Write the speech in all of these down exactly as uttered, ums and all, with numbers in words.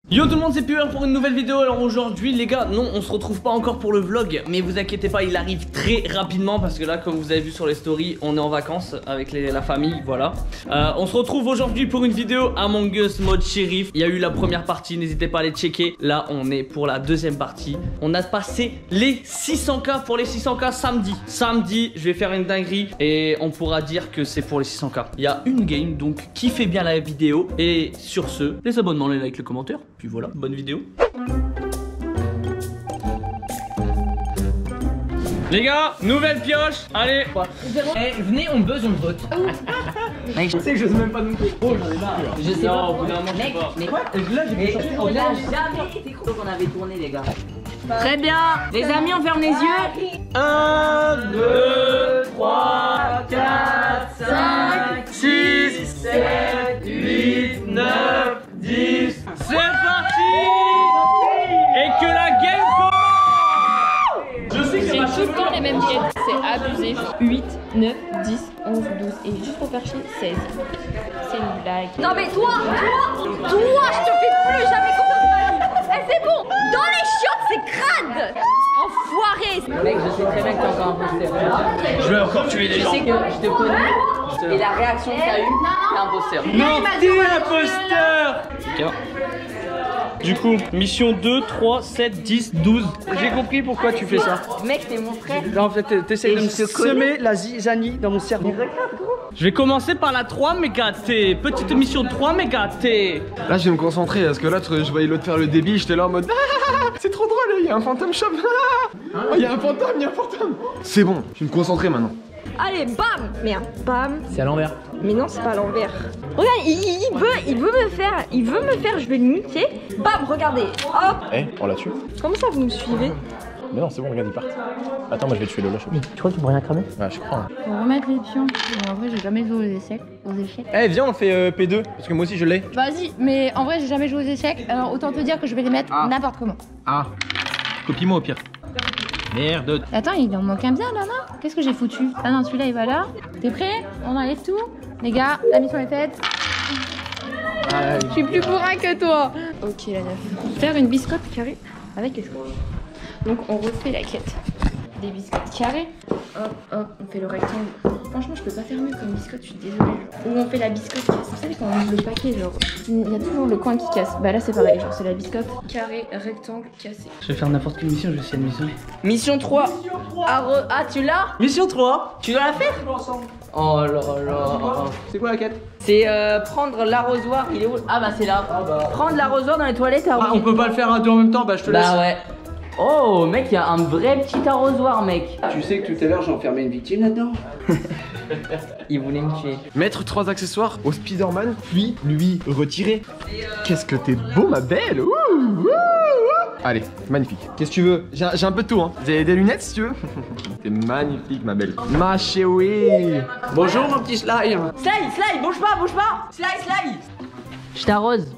Yo tout le monde, c'est Puer pour une nouvelle vidéo. Alors aujourd'hui les gars, non on se retrouve pas encore pour le vlog, mais vous inquiétez pas, il arrive très rapidement. Parce que là comme vous avez vu sur les stories, on est en vacances avec les, la famille, voilà. euh, On se retrouve aujourd'hui pour une vidéo Among Us mode shérif. Il y a eu la première partie, n'hésitez pas à aller checker. Là on est pour la deuxième partie. On a passé les six cents K. Pour les six cents K samedi. Samedi je vais faire une dinguerie et on pourra dire que c'est pour les six cents K. Il y a une game, donc kiffez bien la vidéo. Et sur ce, les abonnements, les likes, les commentaires. Puis voilà, bonne vidéo. Les gars, nouvelle pioche. Allez. Eh, venez, on buzz, on vote. Mec, je sais que je sais même pas nous. Oh, j'en ai marre. Je sais non, pas. Au bout d'un moment, je sais Mec, pas. mais quoi? Là, j'ai pu changer. On a jamais été cool qu'on avait tourné, les gars. Très bien. Les amis, on ferme les yeux. un, deux, trois, quatre, cinq, six, sept, huit, neuf, dix. C'est parti. Et que la game commence. Je sais que J'ai ma tout le temps les mêmes quêtes, c'est abusé. huit, neuf, dix, onze, douze et juste pour faire chier, seize. C'est une blague. Non mais toi, toi, toi, je te fais plus jamais confiance. Eh c'est bon, dans les chiottes c'est crade. Enfoiré. Mec, je sais très bien que t'es encore un imposteur. Je vais encore tuer des Je gens. sais que je te connais. Et la réaction que t'as eue, t'es imposteur. Non, t'es imposteur. Du coup, mission deux, trois, sept, dix, douze. J'ai compris pourquoi tu fais ça. Mec, t'es mon frère. Là, en fait, t'essayes de me je te connais. semer la zizanie dans mon cerveau. Je vais commencer par la trois méga T. Petite mission trois méga T. Là je vais me concentrer parce que là je voyais l'autre faire le débit, j'étais là en mode ah, c'est trop drôle, il y a un fantôme shop. Ah, il y a un fantôme, il y a un fantôme. C'est bon, je vais me concentrer maintenant. Allez, bam. Merde, bam. C'est à l'envers. Mais non, c'est pas à l'envers. Regarde, il, il- il veut, il veut me faire, il veut me faire, je vais le muter. Bam, regardez. Hop. Eh, on l'a tué. Comment ça vous me suivez? Mais non, c'est bon, regarde, ils partent. Attends, moi je vais tuer Lola. Tu crois que tu pourrais rien cramer? Ouais, je crois. Hein. Faut remettre les pions. Mais en vrai, j'ai jamais joué aux échecs. Aux échecs. Eh viens on fait euh, P deux, parce que moi aussi je l'ai. Vas-y, mais en vrai, j'ai jamais joué aux échecs. Alors autant te dire que je vais les mettre Ah. n'importe comment. Ah, copie-moi au pire. Merde. Attends, il en manque un bien là, non? Qu'est-ce que j'ai foutu? Ah non, celui-là il va là. T'es prêt? On enlève tout. Les gars, la mission est faite. Je suis plus bourrin que toi. Ok, la neuf. Faire une biscotte carrée avec les scotch. Donc on refait la quête des biscottes carrés. Hop, hop, on fait le rectangle. Franchement, je peux pas faire mieux comme biscotte, je suis désolée. Ou on fait la biscotte casse. Vous savez quand on ouvre le paquet, genre, il y a toujours le coin qui casse. Bah là, c'est pareil, genre, c'est la biscotte carré, rectangle, cassé. Je vais faire n'importe quelle mission, je vais essayer de mission. Mission trois. Ah, re- ah, tu l'as? Mission trois. Tu dois la faire? Oh là là. C'est quoi la quête? C'est euh, prendre l'arrosoir. Il est où? Ah bah c'est là. Prendre l'arrosoir dans les toilettes à Ah, on peut pas le faire à deux en même temps, bah je te laisse. Bah ouais. Oh mec, il y a un vrai petit arrosoir, mec. Tu sais que tout à l'heure j'ai enfermé une victime là-dedans? Il voulait me tuer. Mettre trois accessoires au Spider-Man, puis lui retirer. Qu'est-ce que t'es beau ma belle. Ouh, ouh, ouh. Allez, magnifique. Qu'est-ce que tu veux? J'ai j'ai un peu de tout hein. Des, des lunettes si tu veux. T'es magnifique ma belle. Ma chérie. Bonjour mon petit slime. Slide, slide, bouge pas, bouge pas. Slide, slide. Je t'arrose.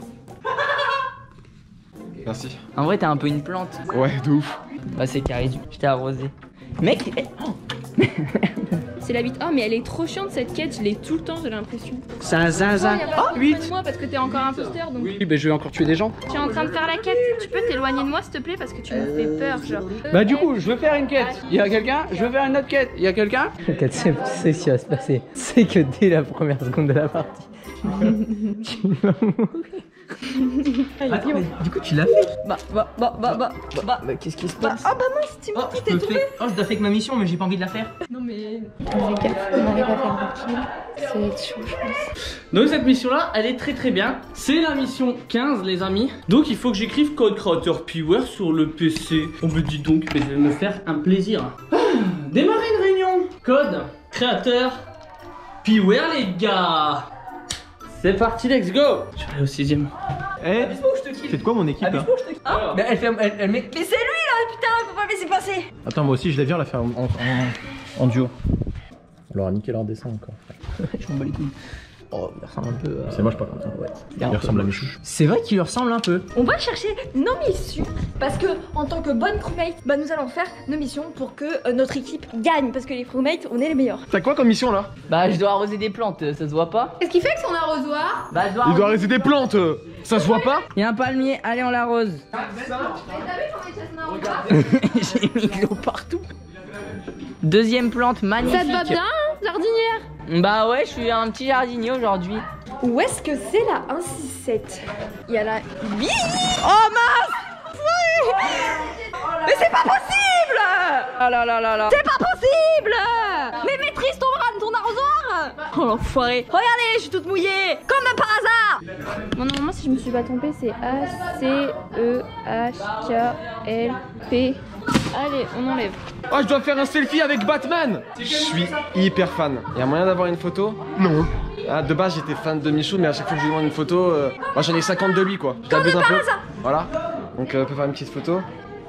Merci. En vrai, t'es un peu une plante. Ouais, de ouf. Bah c'est carré, je t'ai arrosé. Mec, eh, oh. C'est la huit. Oh, mais elle est trop chiante cette quête, je l'ai tout le temps, j'ai l'impression. Ça, ça, ça. Oh, huit. Moi parce que t'es encore imposteur donc. Oui, bah je vais encore tuer des gens. Tu es en train de faire la quête, tu peux t'éloigner de moi s'il te plaît parce que tu me fais peur, genre. Bah du coup, je veux faire une quête. Il y a quelqu'un? Je veux faire une autre quête. Il y a quelqu'un? Tu sais ce qui va se passer. C'est que dès la première seconde de la partie, tu vas mourir. Attends, mais du coup, tu l'as fait? Bah, bah, bah, bah, bah, bah. Bah, qu'est-ce qui se Bah, passe? ah bah mince, Timothy, Oh, je t'es te tombé. fais... oh, je dois faire que ma mission, mais j'ai pas envie de la faire. Non mais. Fais gaffe, on n'arrive pas à faire le kill. Ça va être chaud, je pense. Donc cette mission là, elle est très très bien. C'est la mission quinze les amis. Donc il faut que j'écrive code créateur Puer sur le P C. On me dit donc, mais je vais me faire un plaisir. Ah, démarrer une réunion. Code créateur Puer les gars. C'est parti, let's go. Je vais aller au sixième. Eh, faites quoi mon équipe là? Ah, mais elle fait. Elle, elle met. Mais c'est lui là, putain, faut pas me laisser passer. Attends, moi aussi je les viens la faire en, en, en duo. On leur a niqué leur dessin encore. Je m'en bats les couilles. Oh, il ressemble un peu à... C'est moche par contre. Ouais. Il ressemble à Michou. C'est vrai qu'il lui ressemble un peu. On va chercher nos missions parce que en tant que bonne crewmate, bah nous allons faire nos missions pour que euh, notre équipe gagne parce que les crewmates, on est les meilleurs. T'as quoi comme mission là? Bah, je dois arroser des plantes, ça se voit pas? Qu'est-ce qu'il fait avec son arrosoir? Bah, je dois Il doit arroser. arrêter des plantes. Ça se voit pas? Il y a un palmier, allez, on l'arrose. T'as vu comment il tient son arrosoir? J'ai mis de l'eau partout. Deuxième plante magnifique. Ça te va bien, hein, jardinière? Bah ouais, je suis un petit jardinier aujourd'hui. Où est-ce que c'est la un six sept? Il y a la Bi. Oh mince! Oui. Mais c'est pas possible! Oh là là là là. C'est pas possible! Mais maîtrise ton bras de ton arrosoir! Oh l'enfoiré! Regardez, je suis toute mouillée! Comme par hasard! Bon, normalement, si je me suis pas trompée, c'est A C E H K L P. Allez, on enlève. Oh, je dois faire un selfie avec Batman. Je suis hyper fan. Il y a moyen d'avoir une photo? Non. Ah, de base j'étais fan de Michou, mais à chaque fois que je lui demande une photo, euh, moi j'en ai cinquante de lui quoi. Je l'abuse un peu. Voilà. Donc euh, on peut faire une petite photo.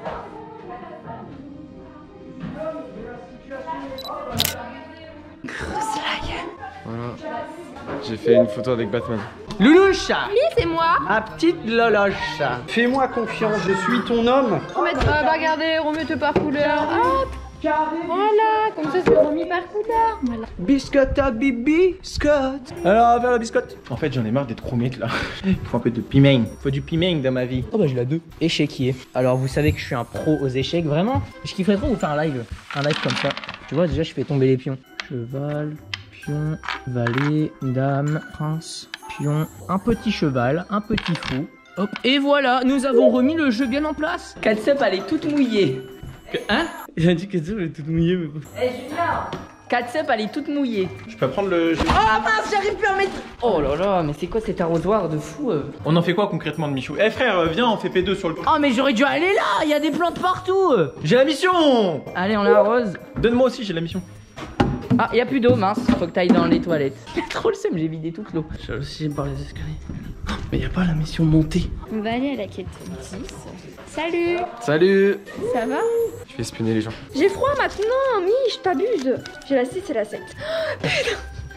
Voilà. J'ai fait une photo avec Batman. Loulouche, Oui, c'est moi. ma petite loloche. Fais-moi confiance, je suis ton homme. Remettre, ah, bah regardez, remettez par couleur. Hop. Voilà, comme ça c'est remis par couleur. Voilà. Biscotte à bibi, Scott. Alors, vers la biscotte. En fait, j'en ai marre d'être crewmate là. Il faut un peu de pimeng. Il faut du pimeng dans ma vie. Oh bah j'ai la deux. Échiquier. Alors vous savez que je suis un pro aux échecs, vraiment. Je kifferais trop vous faire un live. Un live comme ça. Tu vois, déjà je fais tomber les pions. Cheval, pion, valet, dame, prince, pion, un petit cheval, un petit fou. Hop, et voilà, nous avons remis le jeu bien en place. Katsup, elle est toute mouillée. Hein? Il a dit que elle est toute mouillée, mais... Eh Julien, Katsup, elle est toute mouillée. Je peux prendre le. Oh mince, j'arrive plus à mettre. Oh là là, mais c'est quoi cet arrosoir de fou euh On en fait quoi concrètement de Michou? Eh frère, euh, viens, on fait P deux sur le. Oh mais j'aurais dû aller là, il y a des plantes partout. J'ai la mission. Allez, on l'arrose. Donne-moi aussi, j'ai la mission. Ah, il y a plus d'eau, mince. Faut que t'ailles dans les toilettes. Trop le seum, j'ai vidé toute l'eau. Je aussi par les escaliers. Oh, mais y a pas la mission montée. On va aller à la quête dix. Salut. Salut. Ça va? Je vais espionner les gens. J'ai froid maintenant, Mich, t'abuses. J'ai la six et la sept. Putain.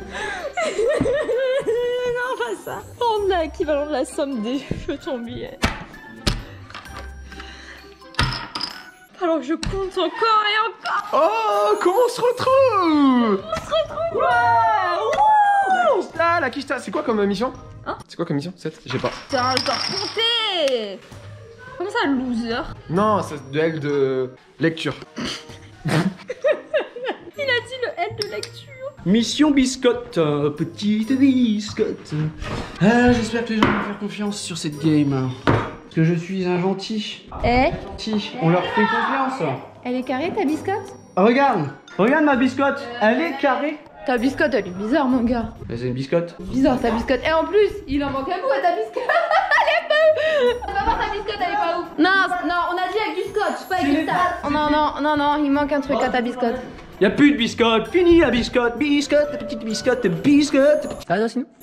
Non, pas ça. On a l'équivalent de la somme des jetons billets. Alors je compte encore et encore. Oh, comment on se retrouve? On se retrouve. Ouais. Wouh. Ah, la quicheta, c'est quoi comme euh, mission? Hein? C'est quoi comme mission? sept? J'ai pas. Putain, je dois compter. Comment ça, loser? Non, c'est de L de lecture. Il a dit le L de lecture. Mission biscotte, euh, petite biscotte. Ah, j'espère que les gens vont me faire confiance sur cette game. Parce que je suis un gentil. Eh, Si, on leur fait confiance. elle est carrée ta biscotte? Regarde, regarde ma biscotte, elle est carrée. Ta biscotte, elle est bizarre, mon gars. Mais c'est une biscotte. Bizarre ta biscotte. Et en plus, il en manque un bout à ta biscotte. Elle est pas. On va voir ta biscotte, elle est pas ouf. Non, non, on a dit avec du scotch, pas avec du tape. Oh, non, non, non, non, il manque un truc à ta biscotte. Y'a plus de biscotte, fini la biscotte, biscotte, la petite biscotte, biscotte. Ah non, sinon.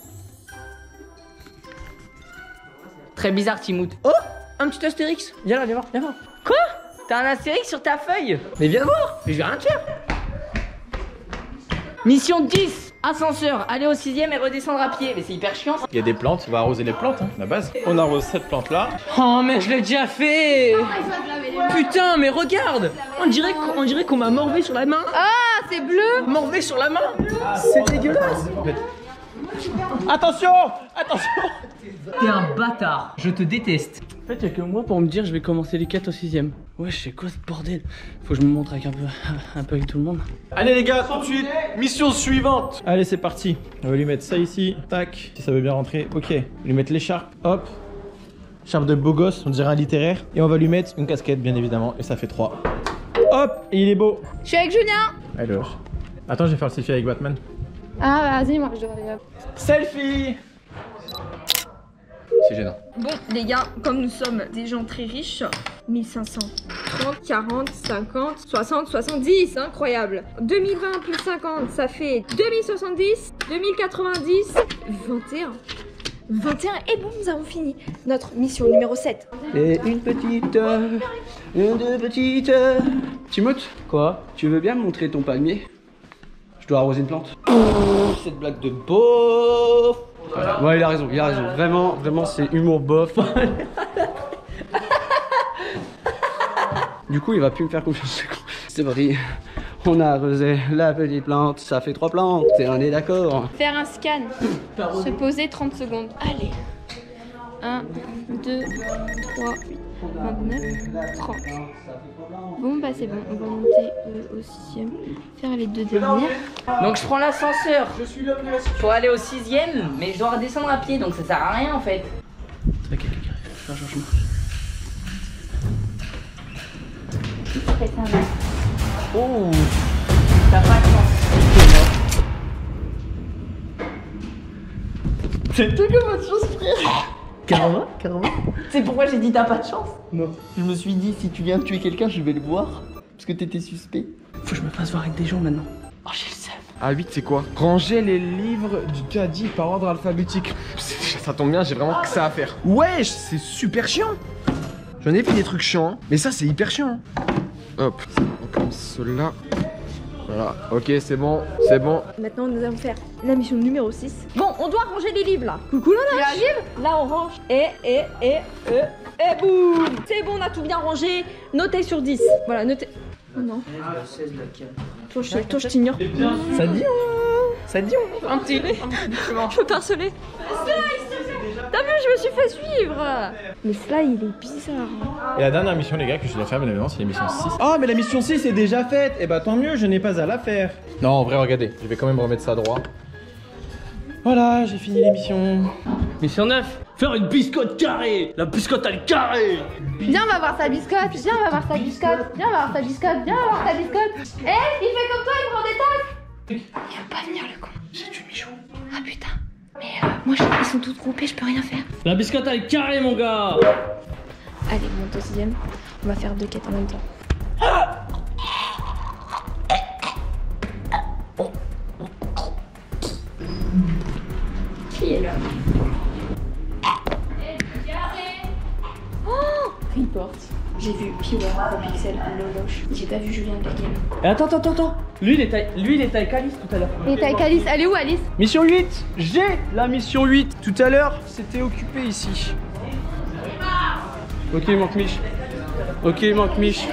Très bizarre, Timout. Oh, un petit Astérix. Viens là, viens voir, viens voir. Quoi? T'as un astérix sur ta feuille? Mais viens voir, mais je vais rien te faire. Mission dix, ascenseur, aller au sixième et redescendre à pied. Mais c'est hyper chiant. Il y a des plantes, on va arroser les plantes, hein, la base. On arrose cette plante là. Oh, mais je l'ai déjà fait. Putain, mais regarde. On dirait qu'on on dirait qu'on m'a morvé sur la main. Ah, c'est bleu. Morvé sur la main. C'est dégueulasse. Attention, attention. T'es un bâtard. Je te déteste. En fait, y'a que moi pour me dire je vais commencer les quêtes au sixième. Ouais, c'est quoi ce bordel? Faut que je me montre avec un peu, un peu avec tout le monde. Allez les gars, tout de suite, mission suivante. Allez, c'est parti. On va lui mettre ça ici, tac, si ça veut bien rentrer. Ok, on va lui mettre l'écharpe, hop. Écharpe de beau gosse, on dirait un littéraire. Et on va lui mettre une casquette, bien évidemment, et ça fait trois. Hop, et il est beau. Je suis avec Julien. Allez, wesh. Attends, je vais faire le selfie avec Batman. Ah, vas-y, moi je dois aller. Selfie. C'est gênant. Bon, les gars, comme nous sommes des gens très riches, mille cinq cent trente, quarante, cinquante, soixante, soixante-dix, incroyable. deux mille vingt plus cinquante, ça fait deux mille soixante-dix, deux mille quatre-vingt-dix, vingt et un. vingt et un, et bon, nous avons fini notre mission numéro sept. Et une petite, euh, une deux petites. Euh... Timoth, Quoi? tu veux bien me montrer ton palmier? Je dois arroser une plante. Cette blague de bof. Ouais, il a raison, il a raison. Vraiment, vraiment, c'est humour bof. Du coup, il va plus me faire confiance. C'est vrai. On a arrosé la petite plante, ça fait trois plantes, et on est d'accord. Faire un scan. Se poser trente secondes. Allez. un, deux, trois, vingt-neuf, trente. Bon, bah c'est bon. On va monter euh, au sixième. Faire les deux dernières. Donc je prends l'ascenseur. Je suis là pour aller au sixième, mais je dois redescendre à pied, donc ça sert à rien en fait. C'est quelqu'un qui arrive. Change, change, change. Oh, t'as pas de chance. C'est tout que votre chance, frère. Carrément, carrément. C'est pourquoi j'ai dit t'as pas de chance. Non. Je me suis dit, si tu viens tuer quelqu'un, je vais le voir. Parce que t'étais suspect. Faut que je me fasse voir avec des gens maintenant. Oh, j'ai le seum. Ah huit c'est quoi? Ranger les livres du caddie par ordre alphabétique. Ça tombe bien, j'ai vraiment que ça à faire. Wesh, c'est super chiant. J'en ai fait des trucs chiants, hein. Mais ça c'est hyper chiant. Hein. Hop, on commence là. Voilà, ok c'est bon, c'est bon. Maintenant nous allons faire la mission numéro six. Bon, on doit ranger les livres là. Coucou là là. Là on range. Et, et, et, et, et boum. C'est bon, on a tout bien rangé. Notez sur dix. Voilà, notez. Oh non. Toi je, toi, je t'ignore. Ça dit on... Ça dit on... Un petit... Je peux harceler. T'as vu, je me suis fait suivre. Mais Sly, il est bizarre. Et la dernière mission, les gars, que je dois faire, mais maintenant, c'est la mission six. Ah, mais la mission six est déjà faite. Et bah, tant mieux, je n'ai pas à la faire. Non, en vrai, regardez, je vais quand même remettre ça droit. Voilà, j'ai fini l'émission. Mission neuf. Faire une biscotte carrée. La biscotte, elle est carrée. Viens, on va voir sa biscotte. Viens, on va voir sa biscotte. Viens, on va voir sa biscotte. Viens, on va voir sa biscotte. Eh, il fait comme toi, il prend des tasses. Il veut pas venir, le con. C'est du Michou. Ah putain. Mais euh, moi, je- ils sont tous groupés, je peux rien faire. La biscotte, elle est carrée, mon gars. Allez, on monte au sixième. On va faire deux quêtes en même temps. Qui est là? Oh, report. J'ai vu Pilar, Pixel, Loloche. J'ai pas vu Julien Gaguel. Et attends, attends, attends. Lui, il est avec, lui, il était avec Alice tout à l'heure. Et t'as avec Alice. Elle est où, Alice? Mission huit. J'ai la mission huit. Tout à l'heure, c'était occupé ici. Ok, il manque Mich. Ok, il manque Mich.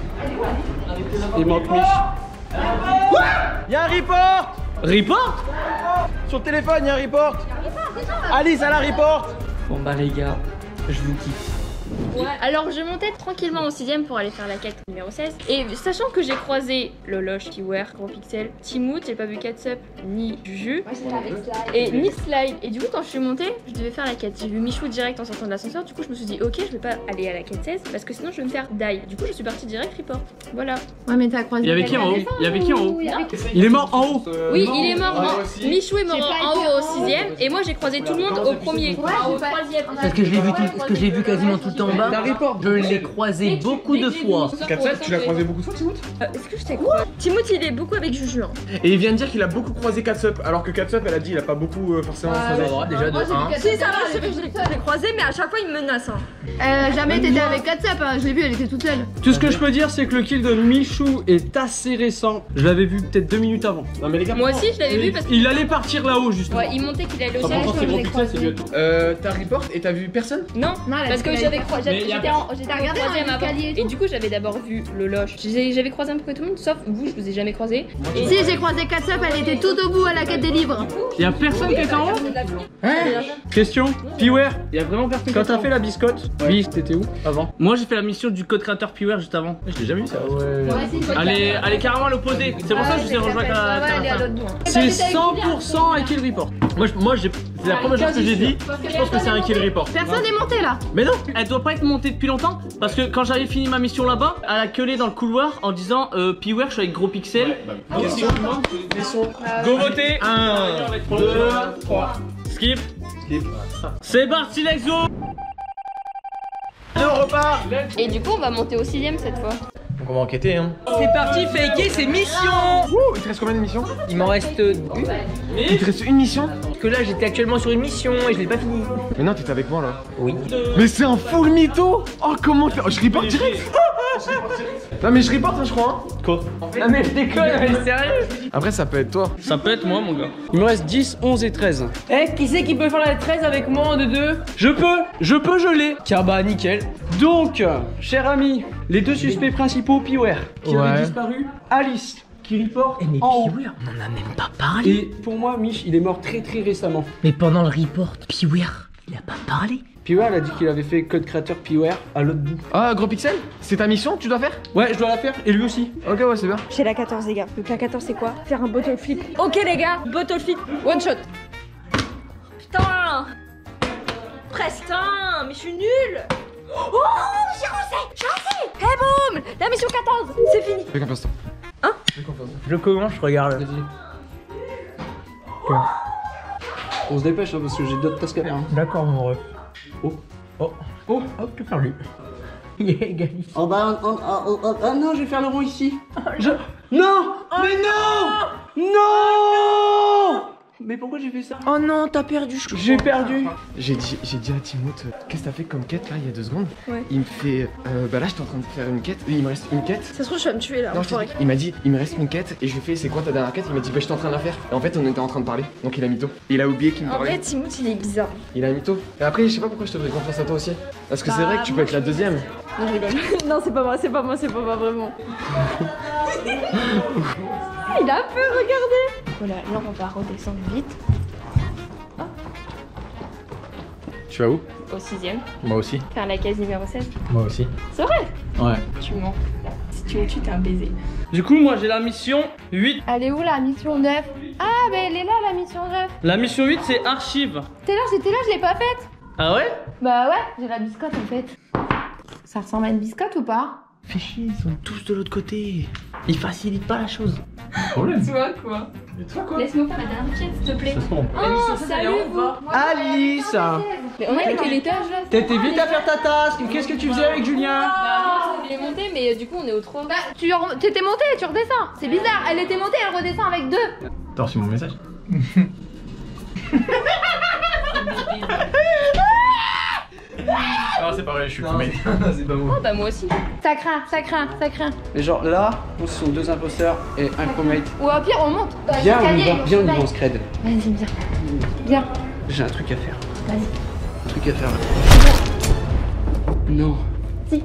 Il manque Mich. Y'a un report. Report. Sur le téléphone, y'a un report. Alice, elle a un report. Bon bah les gars, je vous quitte. Ouais. Alors je montais tranquillement au sixième pour aller faire la quête numéro seize. Et sachant que j'ai croisé Loloche, Kiwer, Grand Pixel, Timout, j'ai pas vu Catsup, ni Juju, et ni Slide. Et du coup quand je suis montée, je devais faire la quête. J'ai vu Michou direct en sortant de l'ascenseur, du coup je me suis dit ok je vais pas aller à la quête seize parce que sinon je vais me faire die. Du coup je suis partie direct report. Voilà. Ouais mais t'as croisé. Il y avait qui en haut? Il y avait qui en haut? Il est mort en haut. Oui il est mort en... Michou est mort en haut au sixième et moi j'ai croisé tout le monde au premier, au troisième. Parce que je l'ai vu, tout- parce que je l'ai vu quasiment tout le temps en bas. Je l'ai croisé beaucoup de fois. Catsup, tu l'as croisé beaucoup de fois, Timout? Euh, Est-ce que je t'ai croisé? Timout, il est beaucoup avec Juju. Hein. Et il vient de dire qu'il a beaucoup croisé Catsup, alors que Catsup, elle a dit il a pas beaucoup euh, forcément croisé. Déjà de un. Si, ça va, je je l'ai je l'ai croisé, mais à chaque fois, il me menace. Hein. Euh, jamais t'étais avec Catsup, hein. Je l'ai vu, elle était toute seule. Tout ce que je peux dire, c'est que le kill de Michou est assez récent. Je l'avais vu peut-être deux minutes avant. Non mais les gars, Moi aussi je l'avais vu parce que... Il allait partir là-haut, justement. Ouais, il montait qu'il allait au Par ciel, contre, je c'est l'ai Grand Pixel, c'est croisé. mieux. euh, t'as report et t'as vu personne? Non, parce que j'avais croisé, Mais y a j'étais en, j'étais en regardé dans troisième avant. l'escalier et Et du coup, j'avais d'abord vu Loloche. J'ai- J'avais croisé un peu tout le monde, sauf vous, je vous ai jamais croisé. Et Si, j'ai croisé Catsup, elle était tout au bout à la quête des livres. Y'a personne qui est en haut? Question, Piwer, Il y a vraiment personne. quand t'as fait la biscotte, oui, t'étais où avant? Moi, j'ai fait la mission du code créateur Piwer juste avant. Je l'ai jamais vu ça. Ouais. Elle est, elle est carrément à l'opposé. C'est pour ça que je vous ai rejoint qu'à la Ouais, elle est à fin. l'autre bout. hein. C'est cent pour cent un kill report. Moi, je- moi j'ai- c'est la première chose que j'ai dit. Je pense que c'est un kill report. Personne n'est monté là. Mais non, elle doit pas être montée depuis longtemps parce que quand j'avais fini ma mission là-bas, elle a gueulé dans le couloir en disant euh, Piwer, je suis avec Gros Pixel. Question, question. Go voter. un, deux, trois. Skip. Skip. C'est parti, let's go. Allez, on repart. Et du coup, on va monter au sixième cette fois. Donc on va enquêter, hein. C'est parti, faker ses missions. Ouh, il te reste combien de missions? Il m'en reste une. Il te reste une mission? Parce que là, j'étais actuellement sur une mission et je l'ai pas fini. Mais non, t'étais avec moi là. Oui. Mais c'est un full mytho. Oh comment faire? Je report direct. Non mais je report hein, je crois hein. Quoi? Non mais je déconne, mais sérieux. Après, ça peut être toi. Ça peut être moi, mon gars. Il me reste dix, onze et treize. Eh, qui c'est qui peut faire la treize avec moi en deux deux? Je peux, je peux, je l'ai. Tiens, bah nickel. Donc, cher ami, les deux suspects principaux, Piware, qui Ouais. avait disparu, Alice, qui reporte Eh mais en haut. Piware, on en a même pas parlé. Et pour moi, Mich, il est mort très très récemment. Mais pendant le report, Piware, il a pas parlé. Piware, elle a dit qu'il avait fait code créateur Piware à l'autre bout. Ah, gros pixel, c'est ta mission que tu dois faire? Ouais, je dois la faire, et lui aussi. Ok, ouais, c'est bien. J'ai la quatorze, les gars. Donc la quatorze, c'est quoi? Faire un bottle flip. Ok, les gars, bottle flip, one shot. Putain! Presque, putain, mais je suis nulle! Oh, j'ai osé, j'ai osé! Et boum! La mission quatorze, c'est fini. Fais confiance, toi. Hein? Fais confiance. Je commence, je regarde. Vas-y. On se dépêche, hein, parce que j'ai d'autres tasks à faire. Hein. D'accord, mon ref. Oh. Oh. Oh, hop, tu perdu. Il est égaliste. Oh bah, oh, oh, oh, oh, ah non, je vais faire le rond ici. Je... Non! Mais non! Non! Mais pourquoi j'ai fait ça? Oh non, t'as perdu. J'ai perdu. J'ai dit, j'ai dit à Timothée, euh, qu'est-ce que t'as fait comme quête là il y a deux secondes? Ouais. Il me fait, euh, bah là j'étais en train de faire une quête, il me reste une quête. Ça se trouve, je vais me tuer là. Non, je t'ai dit, il m'a dit, il me reste une quête et je lui ai fait, c'est quoi ta dernière quête? Il m'a dit, bah j'étais en train de la faire. Et en fait, on était en train de parler, donc il a mytho. Il a oublié qu'il me En parlait. vrai, Timothée, il est bizarre. Il a mytho. Et après, je sais pas pourquoi je te faisais confiance à toi aussi. Parce que c'est Bah, vrai que tu peux être la deuxième. Non, je rigole. Non, c'est pas moi, c'est pas moi, c'est pas moi, vraiment. Il a peur, regardez. Voilà, là, on va redescendre vite. Tu vas où? Au sixième. Moi aussi. Faire la case numéro seize. Moi aussi. C'est vrai? Ouais. Tu mens. Si tu me tues, t'es un baiser. Du coup, moi j'ai la mission huit. Elle est où la mission neuf? Ah, bah elle est là la mission neuf. La mission huit, c'est archive. Tout à l'heure j'étais là, je l'ai pas faite. Ah ouais? Bah ouais, j'ai la biscotte en fait. Ça ressemble à une biscotte ou pas? Fais chier, ils sont tous de l'autre côté. Ils facilitent pas la chose. Problème. Toi, quoi? Et toi quoi? Laisse-moi faire la dernière pièce, s'il te plaît. Ça se prend. Oh, salut vous. Alice! Mais on est à quel étage là? T'étais vite à faire ta task. Qu'est-ce que tu faisais avec Julien? Bah, on voulait monter, mais du coup, on est au trois. Bah, tu re- t'étais montée, tu redescends. C'est bizarre, elle était montée, elle redescend avec deux. T'as reçu mon message? Non, c'est pas vrai, je suis fumé. C'est pas moi. Oh, bah, moi aussi. Ça craint, ça craint, ça craint. Mais genre là, ce sont deux imposteurs et un crewmate. Ou au pire, on monte. Dans Viens, on y l'escalier, va, viens, on y va, bye. on se crède. Vas-y, viens. Viens. J'ai un truc à faire. Vas-y. Un truc à faire là. Non. Si.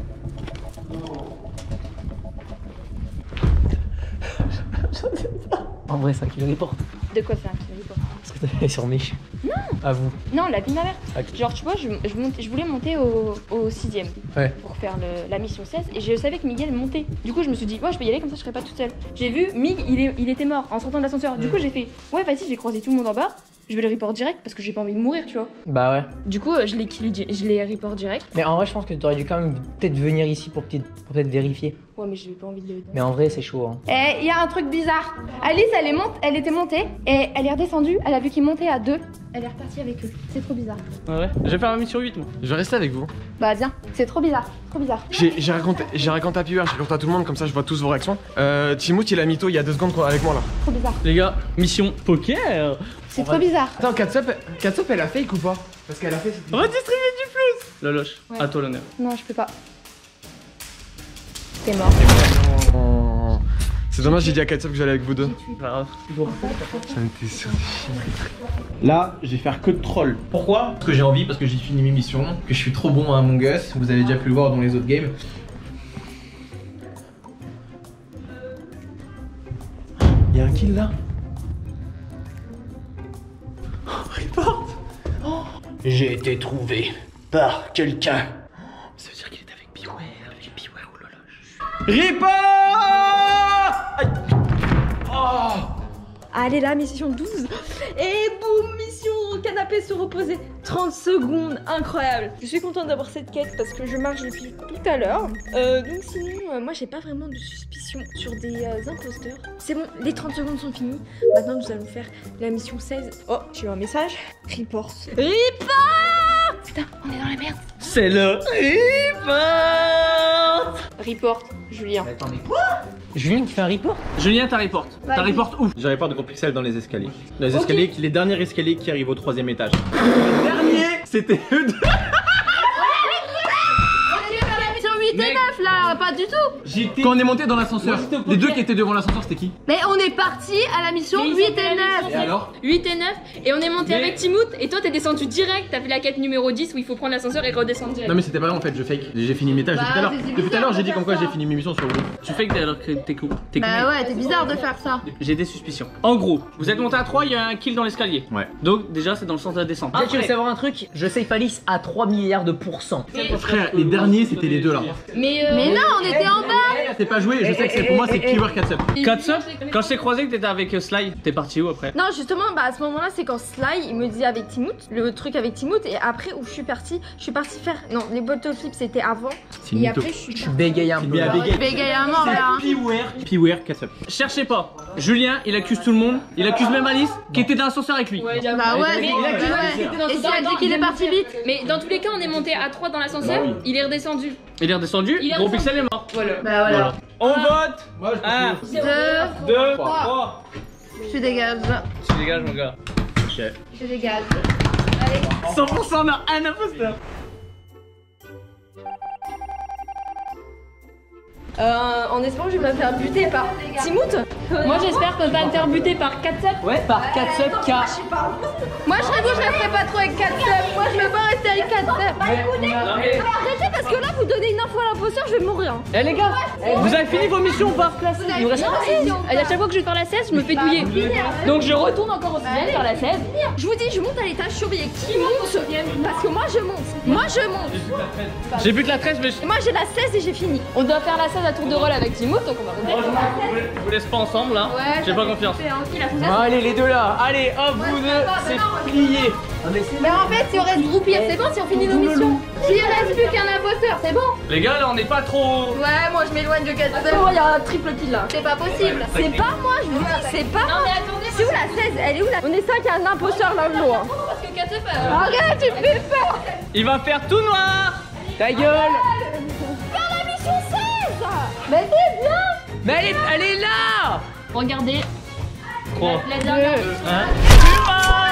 En vrai, c'est un qui le reporte. De quoi faire un kill report? Parce que t'avais sur Mich. Non. À vous. Non, la vie de ma mère. Ok. Genre, tu vois, je, je, monte- je voulais monter au, au sixième Ouais. pour faire le- la mission seize et je savais que Miguel montait. Du coup, je me suis dit, ouais, je peux y aller comme ça, je serai pas toute seule. J'ai vu, Mig, il, est- il était mort en sortant de l'ascenseur. Du coup, j'ai fait, ouais, vas-y, j'ai croisé tout le monde en bas. Je vais le report direct parce que j'ai pas envie de mourir, tu vois. Bah ouais. Du coup, euh, je l'ai kill di- je l'ai report direct. Mais en vrai, je pense que t'aurais dû quand même peut-être venir ici pour peut-être pour peut-être vérifier. Ouais, mais j'ai pas envie de le. Mais en vrai, c'est chaud. Hein. Et il y a un truc bizarre. Alice, elle est monte, elle était montée et elle est redescendue. Elle a vu qu'il montait à deux. Elle est repartie avec eux. C'est trop bizarre. Ah ouais? Je vais faire la mission huit, moi. Je vais rester avec vous. Bah viens, c'est trop bizarre, trop bizarre. J'ai j'ai raconté, j'ai raconté à Piware, j'ai raconté à tout le monde, comme ça je vois tous vos réactions. Euh, Timothée, il a mytho il y a deux secondes quoi, avec moi là. Trop bizarre. Les gars, mission poker. C'est trop bizarre. Attends, Katsup, Katsup elle a fake ou pas? Parce qu'elle a fait. Redistribuer du plus. Loloche, Ouais. à toi l'honneur. Non, je peux pas. T'es mort. Oh. C'est dommage, j'ai dit à Katsup que j'allais avec vous deux. Grave. Ça m'était sûr. Là, je vais faire que de troll. Pourquoi? Parce que j'ai envie, parce que j'ai fini mes missions, que je suis trop bon à Among Us. Vous avez déjà pu le voir dans les autres games. Il y a un kill là. Oh, report. Oh. J'ai été trouvé par quelqu'un. Ça veut dire qu'il est avec Piware, avec Piware ou Loloche. Report. Aïe. Oh. Allez là, mission douze. Et boum, mission canapé se reposer. trente secondes, incroyable. Je suis contente d'avoir cette quête parce que je marche depuis tout à l'heure. Euh, donc sinon, euh, moi j'ai pas vraiment de suspicion sur des euh, imposteurs. C'est bon, les trente secondes sont finies. Maintenant nous allons faire la mission seize. Oh, j'ai eu un message. Report. Report. Putain, on est dans la merde. C'est le report. Report, Julien. Mais attendez, quoi? Julien qui fait un report? Julien, t'as report. T'as Vas-y. report où? J'ai report de gros pixels dans les escaliers. Dans les Ok. escaliers, les derniers escaliers qui arrivent au troisième étage. Le dernier, c'était eux deux. On est sur la mission huit et neuf là. vois pas du tout. Quand on est monté dans l'ascenseur, les deux qui étaient devant l'ascenseur, c'était qui? Mais on est parti à la mission Mais ils huit étaient à et la neuf. mission Et alors? huit et neuf, et on est monté Mais- avec Timout, et toi t'es descendu direct, t'as fait la quête numéro dix où il faut prendre l'ascenseur et redescendre direct. Non mais c'était pas vrai en fait, je fake. J'ai fini mes tâches Bah, depuis tout à l'heure. c'est Depuis tout à bizarre l'heure, de j'ai dit faire comme quoi ça. j'ai fini mes missions sur le groupe. Tu fais que alors que t'es cool. T'es cool. Bah ouais, c'est bizarre de faire ça. J'ai des suspicions. En gros, vous êtes monté à trois, il y a un kill dans l'escalier. Ouais. Donc déjà c'est dans le sens de la descente. Tu sais, tu veux Après, savoir un truc? Je sais Alice à trois milliards de pourcents. Frère, les derniers c'était les deux là. Mais, euh, Mais non, on était en bas. C'est pas joué, je sais que c'est pour moi c'est Cleaver quatre up. Katsup, quand je t'ai croisé que t'étais avec euh, Sly, t'es parti où après? Non, justement, bah à ce moment-là, c'est quand Sly il me dit avec Timout, le truc avec Timout, et après où je suis partie, je suis partie faire. Non, les bottle flips c'était avant. C'est une Et mytho. après, je suis. Tu bégayes un peu. bien là. bégaye. Bégaye à mort là. Piware, Piware quatre up. Cherchez pas. Julien, il accuse tout le monde. Il accuse même Alice qui était dans l'ascenseur avec lui. Ouais, j'avoue. Bah ouais, Mais- c'est- mais- ouais. Et si elle dit qu'il est parti vite? Mais dans tous les cas, on est monté à trois dans l'ascenseur, Bah oui. il est redescendu. Il est redescendu, Il est Gros redescendu. Pixel est mort. Voilà. Bah voilà. On vote. Moi je Un, Deux, deux, trois. trois. je dégage. Tu dégages mon gars. Je dégage. cent pour cent on a un imposteur. Euh, en espérant que je vais me faire buter par Timout. Moi j'espère qu'on va me faire buter par Katsup. Ouais, par Katsup K. Moi je serais vous, je resterai pas trop avec quatre Moi je veux pas rester avec quatre Arrêtez parce que là vous donnez une info à l'imposteur, je vais mourir. Eh les gars, vous avez fini vos missions ou pas? Il nous reste Et à chaque fois que je vais faire la seize, je me fais douiller. Donc je retourne encore au sixième faire la seize. Je vous dis, je monte à l'étage, je surveille qui monte. Parce que moi je monte. Moi je monte. J'ai bu de la treize mais je... Et moi j'ai la seize et j'ai fini. On doit faire la seize à tour de rôle avec Timout, donc on va monter. Je vous laisse pas ensemble là. Ouais, J'ai pas confiance. Bon, allez, les deux là. Allez, hop, vous deux, c'est plié. Mais en fait, si on reste groupir, c'est bon si on finit nos missions. S'il reste plus qu'un imposteur, c'est bon. Les gars là on n'est pas trop... Ouais, moi je m'éloigne de quatre Oh, il y a un triple kill là. C'est pas possible. C'est pas moi, je vous dis, c'est pas moi. C'est où la seize? Elle est où là? On est cinq à un imposteur dans le lot. Hein. Parce que Katsup, euh, Arrête, tu me fais peur. Il va faire tout noir. Ta gueule. Faire la mission seize. Mais c'est bien. Mais elle est, elle est là. regardez. trois, La dernière. un.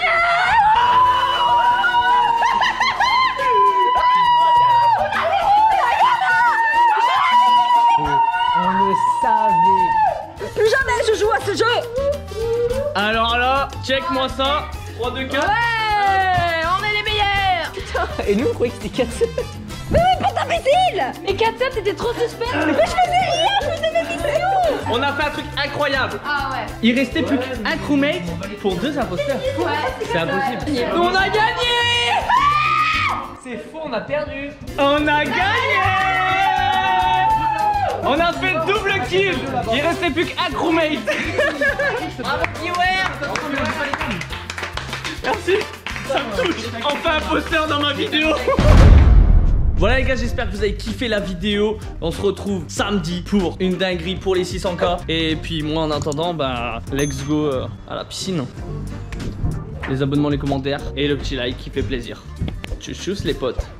On le savait. Plus jamais je joue à ce jeu. Alors là, check-moi ça. trois, deux, quatre. Ouais, on est les meilleurs. Et nous, on croyait que c'était Katsup. Mais Katsup, c'était trop suspect. On a fait un truc incroyable. Ah ouais. Il restait plus qu'un crewmate pour deux imposteurs. Ouais. C'est impossible. On a gagné. C'est faux, on a perdu. On a gagné. On a fait le double kill. Il restait plus qu'un crewmate. Bravo, Piware. Merci. Ça me touche. Enfin un poster dans ma vidéo. Voilà les gars, j'espère que vous avez kiffé la vidéo. On se retrouve samedi pour une dinguerie pour les six cents K. Et puis moi en attendant, bah let's go euh, à la piscine. Les abonnements, les commentaires et le petit like qui fait plaisir. Tchuss tchuss les potes.